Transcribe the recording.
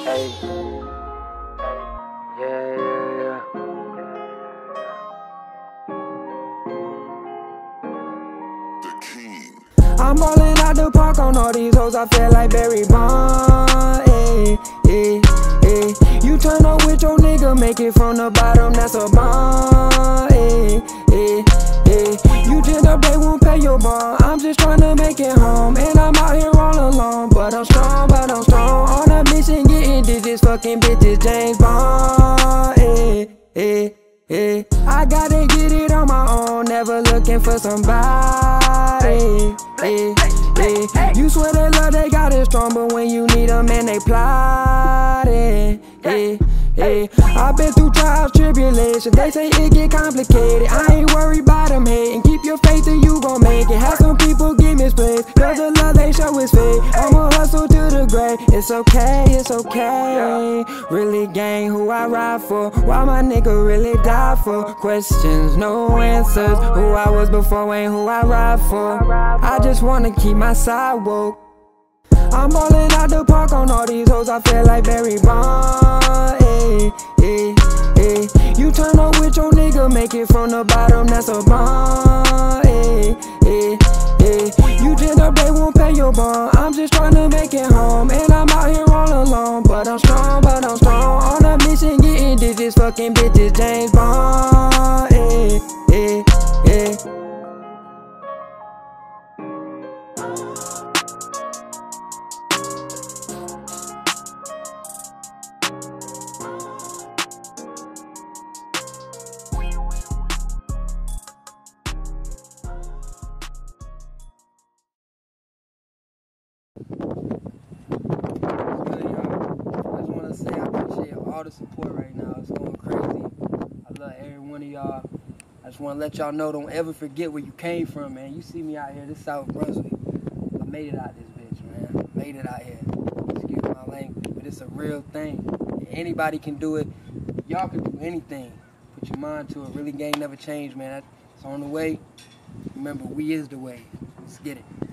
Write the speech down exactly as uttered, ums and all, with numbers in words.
Hey, yeah, yeah, yeah. I'm ballin' out the park on all these hoes, I feel like Barry Bonds. Ay, ay, ay. You turn up with your nigga, make it from the bottom, that's a bond. Ay, ay, ay. You just up, they won't pay your bond. I'm just tryna make it home, and I'm out here all alone. But I'm strong, but I'm strong. On a mission, getting digits, fucking bitches, James Bond. Ay, ay, ay. I gotta get it on my own, never looking for somebody. Ay, ay. You swear they love, they got it strong, but when you need them, man, they plotting. Ay, ay. I've been through trials, tribulations, they say it get complicated. I ain't worried about them hating, keep your faith and you gon' make it. Have some people get misplaced, cause the love they show is fake. I'ma hustle to the grave, it's okay, it's okay. Really gang who I ride for, why my nigga really die for. Questions, no answers, who I was before ain't who I ride for. I just wanna keep my side woke. I'm ballin' out the park on all these hoes, I feel like Barry Bonds. Ay, ay, ay. You turn up with your nigga, make it from the bottom, that's a bond. Ay, ay, ay. You just up, they won't pay your bond. I'm just tryna make it home, and I'm out here all alone. But I'm strong, but I'm strong. On a mission, getting digits, fucking bitches, James Bond. Ay, ay, ay. All the support right now, it's going crazy. I love every one of y'all. I just want to let y'all know, don't ever forget where you came from, man. You see me out here, this South Brunswick. I made it out this bitch, man. I made it out here. Excuse my language, but it's a real thing. Anybody can do it. Y'all can do anything. Put your mind to it. Really, game never changed, man. It's on the way. Remember, we is the way. Let's get it.